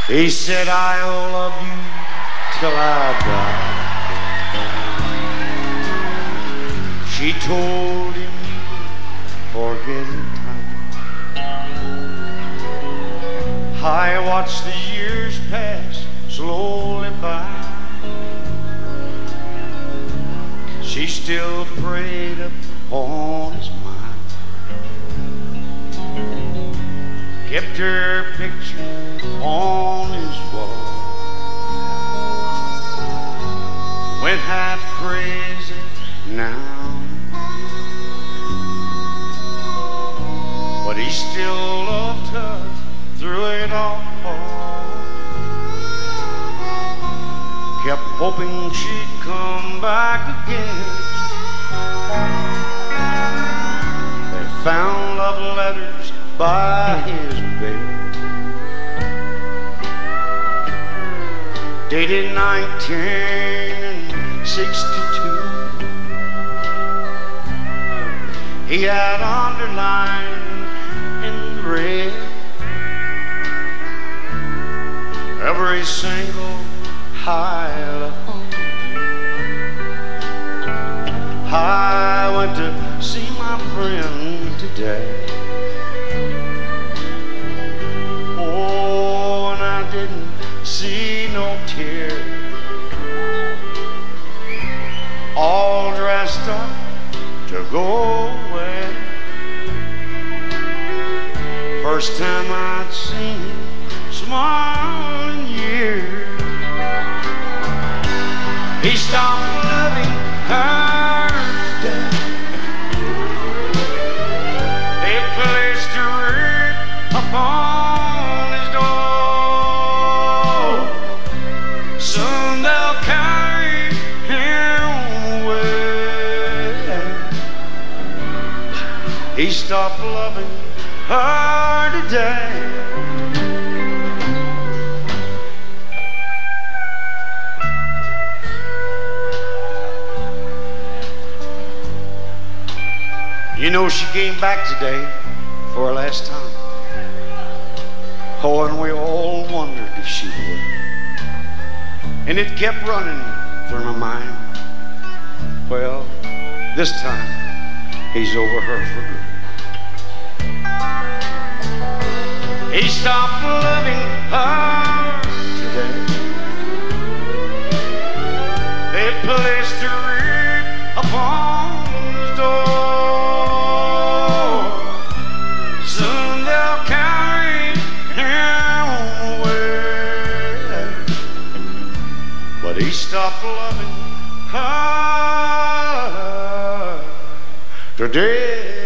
He said, I'll love you till I die. She told him, forget in time. I watched the years pass slowly by. She still preyed upon his mind, kept her picture on his wall, went half crazy now, but he still loved her through it all. Kept hoping she'd come back again. They found love letters by his bed, dated 1962. He had underlined in red every single hello. I went to see my friend today. Oh, and I didn't see no tears. All dressed up to go away. First time I'd seen him smile in years. He stopped loving her today. They placed a wreath upon his door. Soon they'll carry him away. He stopped loving her today. You know, she came back today for her last time. Oh, and we all wondered if she would. And it kept running through my mind. Well, this time, he's over her for good. He stopped loving her today. They placed a wreath upon his door. He stopped loving her today.